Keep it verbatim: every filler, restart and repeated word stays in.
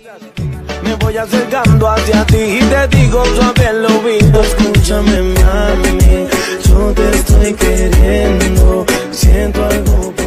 Me voy acercando hacia ti y te digo suave al oído. Escúchame, mami, yo te estoy queriendo. Siento algo.